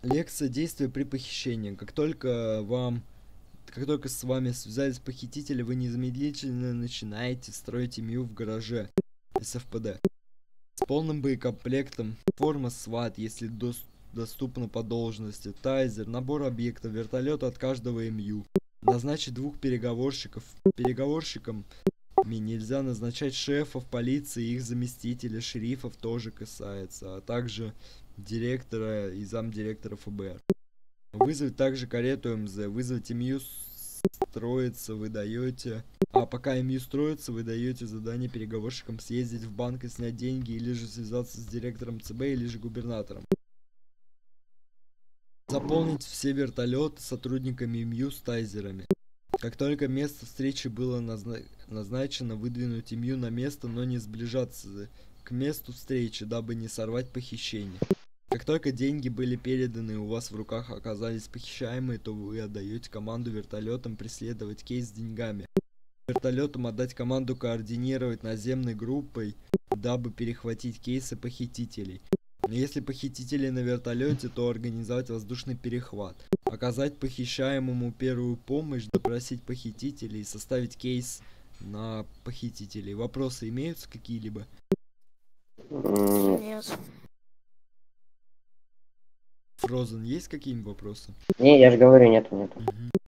Лекция действия при похищении. Как только с вами связались похитители, вы незамедлительно начинаете строить ИМЮ в гараже СФПД. С полным боекомплектом, форма СВАТ, если доступно по должности, тайзер, набор объектов, вертолет от каждого МЮ. Назначить 2 переговорщиков. Переговорщикам нельзя назначать шефов полиции, их заместителя, шерифов тоже касается, а также директора и замдиректора ФБР. Вызвать также карету МЗ, вызвать МЮ строится, вы даете... А пока МЮ строится, вы даете задание переговорщикам съездить в банк и снять деньги, или же связаться с директором ЦБ, или же губернатором. Заполнить все вертолеты сотрудниками МЮ с тайзерами. Как только место встречи было назначено, выдвинуть МЮ на место, но не сближаться к месту встречи, дабы не сорвать похищение. Как только деньги были переданы и у вас в руках оказались похищаемые, то вы отдаете команду вертолетам преследовать кейс с деньгами. Вертолетам отдать команду координировать наземной группой, дабы перехватить кейсы похитителей. Если похитители на вертолете, то организовать воздушный перехват. Оказать похищаемому первую помощь, допросить похитителей и составить кейс на похитителей. Вопросы имеются какие-либо? Нет. Фрозен, есть какие-нибудь вопросы? Не, я же говорю, нету. Мгм.